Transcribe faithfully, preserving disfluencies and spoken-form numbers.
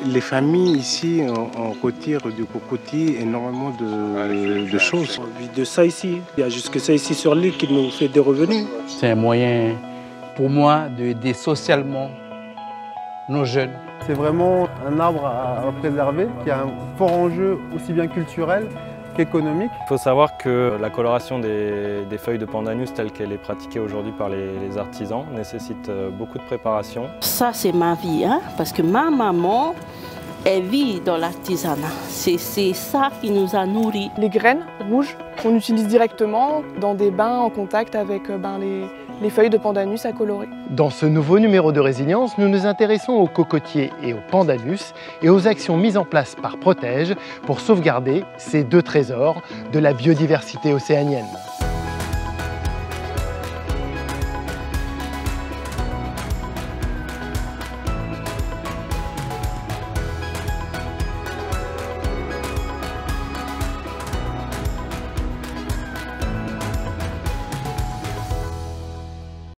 Les familles ici, on, on retire du cocotier énormément de, de choses. On vit de ça ici. Il y a juste que ça ici sur l'île qui nous fait des revenus. C'est un moyen pour moi d'aider socialement nos jeunes. C'est vraiment un arbre à, à préserver qui a un fort enjeu aussi bien culturel qu'économique. Il faut savoir que la coloration des, des feuilles de pandanus telle qu'elle est pratiquée aujourd'hui par les, les artisans nécessite beaucoup de préparation. Ça c'est ma vie, hein, parce que ma maman, elle vit dans l'artisanat. C'est ça qui nous a nourris. Les graines rouges qu'on utilise directement dans des bains en contact avec ben, les, les feuilles de pandanus à colorer. Dans ce nouveau numéro de Résilience, nous nous intéressons aux cocotiers et aux pandanus et aux actions mises en place par Protège pour sauvegarder ces deux trésors de la biodiversité océanienne.